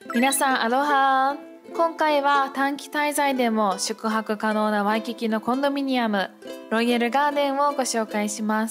皆さんアロハ。今回は短期滞在でも宿泊可能なワイキキのコンドミニアムロイヤルガーデンをご紹介します。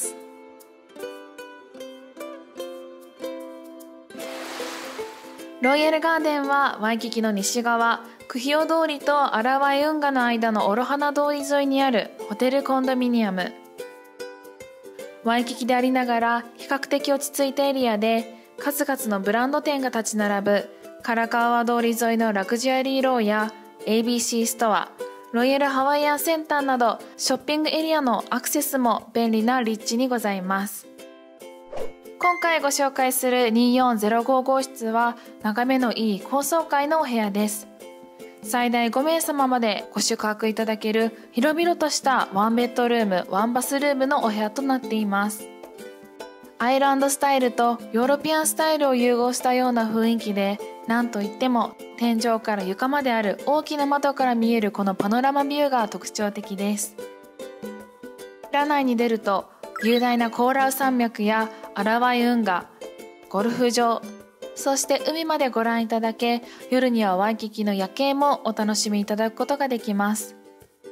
ロイヤルガーデンはワイキキの西側クヒオ通りとアラワイ運河の間のオロハナ通り沿いにあるホテルコンドミニアム。ワイキキでありながら比較的落ち着いたエリアで数々のブランド店が立ち並ぶカラカウア通り沿いのラグジュアリーローや ABC ストア、ロイヤルハワイアンセンターなどショッピングエリアのアクセスも便利な立地にございます。今回ご紹介する24055号室は眺めのいい高層階のお部屋です。最大5名様までご宿泊いただける広々としたワンベッドルームワンバスルームのお部屋となっています。アイランドスタイルとヨーロピアンスタイルを融合したような雰囲気で、なんといっても天井から床まである大きな窓から見えるこのパノラマビューが特徴的です。裏内に出ると雄大なコーラウ山脈やアラワイ運河、ゴルフ場、そして海までご覧いただけ、夜にはワイキキの夜景もお楽しみいただくことができます。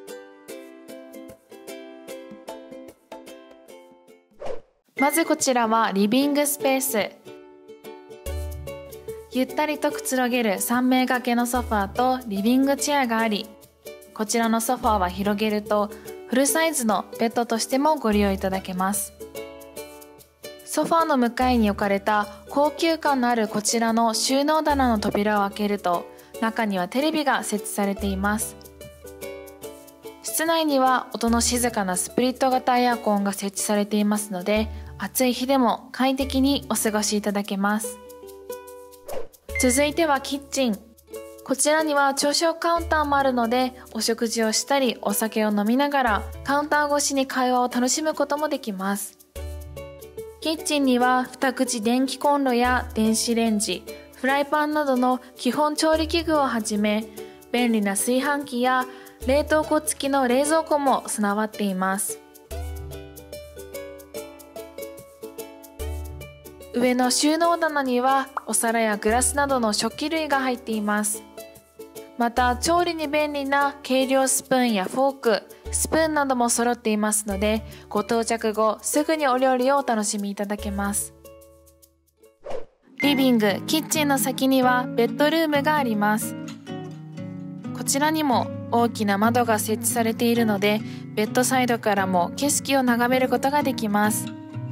まずこちらはリビングスペース。ゆったりとくつろげる3名掛けのソファーとリビングチェアがあり、こちらのソファーは広げるとフルサイズのベッドとしてもご利用いただけます。ソファーの向かいに置かれた高級感のあるこちらの収納棚の扉を開けると、中にはテレビが設置されています。室内には音の静かなスプリット型エアコンが設置されていますので、暑い日でも快適にお過ごしいただけます。続いてはキッチン。こちらには朝食カウンターもあるので、お食事をしたりお酒を飲みながらカウンター越しに会話を楽しむこともできます。キッチンには2口電気コンロや電子レンジ、フライパンなどの基本調理器具をはじめ、便利な炊飯器や冷凍庫付きの冷蔵庫も備わっています。上の収納棚にはお皿やグラスなどの食器類が入っています。また調理に便利な計量スプーンやフォーク、スプーンなども揃っていますので、ご到着後すぐにお料理をお楽しみいただけます。リビング、キッチンの先にはベッドルームがあります。こちらにも大きな窓が設置されているので、ベッドサイドからも景色を眺めることができます。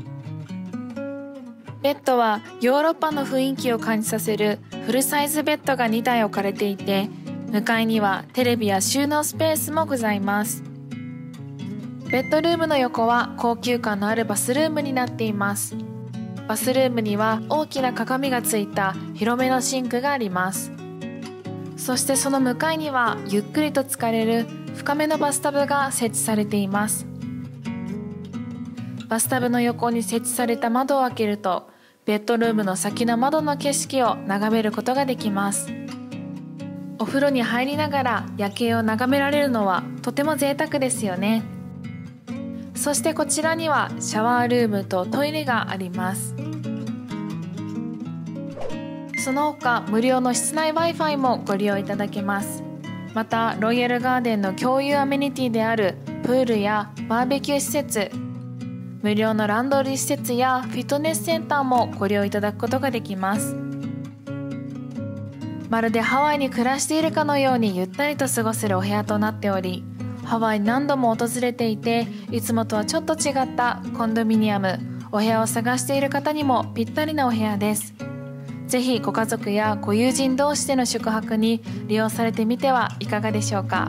ベッドはヨーロッパの雰囲気を感じさせるフルサイズベッドが2台置かれていて、向かいにはテレビや収納スペースもございます。ベッドルームの横は高級感のあるバスルームになっています。バスルームには大きな鏡がついた広めのシンクがあります。そしてその向かいにはゆっくりと浸かれる深めのバスタブが設置されています。バスタブの横に設置された窓を開けると、ベッドルームの先の窓の景色を眺めることができます。お風呂に入りながら夜景を眺められるのはとても贅沢ですよね。そしてこちらにはシャワールームとトイレがあります。その他無料の室内 Wi-Fi もご利用いただけます。またロイヤルガーデンの共有アメニティであるプールやバーベキュー施設、無料のランドリー施設やフィットネスセンターもご利用いただくことができます。まるでハワイに暮らしているかのようにゆったりと過ごせるお部屋となっており、ハワイに何度も訪れていて、いつもとはちょっと違ったコンドミニアム、お部屋を探している方にもぴったりなお部屋です。ぜひご家族やご友人同士での宿泊に利用されてみてはいかがでしょうか。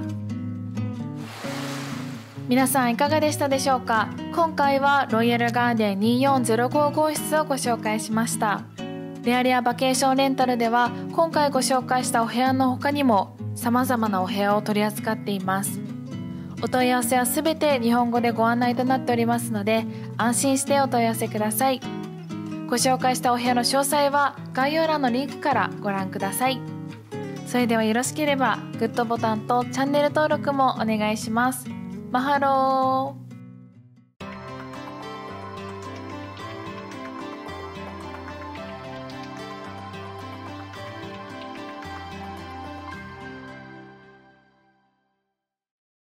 皆さんいかがでしたでしょうか。今回はロイヤルガーデン2405号室をご紹介しました。レアレアバケーションレンタルでは今回ご紹介したお部屋の他にも様々なお部屋を取り扱っています。お問い合わせはすべて日本語でご案内となっておりますので、安心してお問い合わせください。ご紹介したお部屋の詳細は概要欄のリンクからご覧ください。それではよろしければグッドボタンとチャンネル登録もお願いします。マハロー。